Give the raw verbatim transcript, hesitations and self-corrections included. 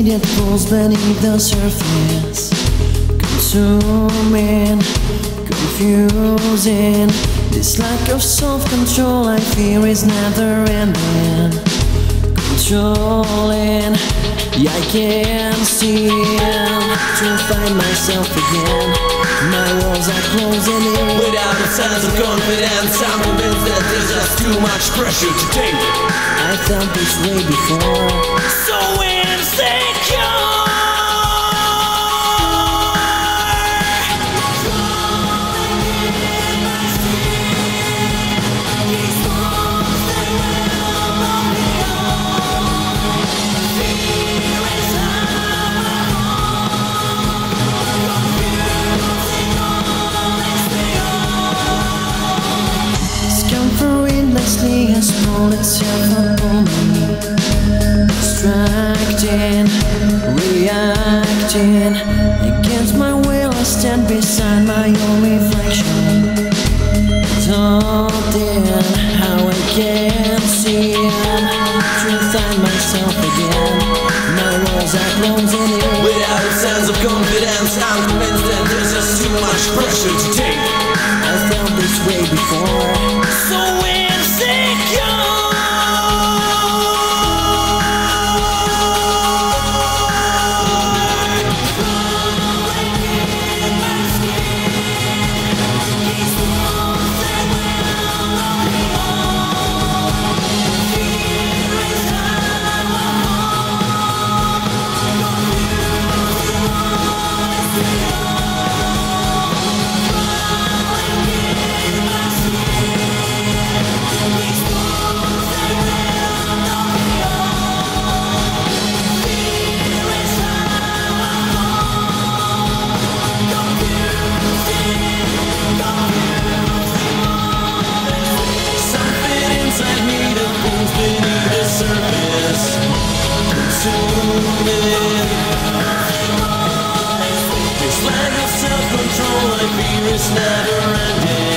that falls beneath the surface, consuming, confusing. This lack of self-control I fear is never ending. Controlling, yeah, I can't seem to find myself again. My walls are closing in. Without a sense of confidence, I'm convinced that there's just too much pressure to take. I felt this way before. So insecure. Endlessly has pulled itself upon me, distracting, reacting. Against my will I stand beside my own reflection, doubting how I can see to find myself again. My walls are closing in. Without a sense of confidence, I'm convinced that there's just too much pressure to take. I felt this way before. So this lack of self-control I fear is never ending.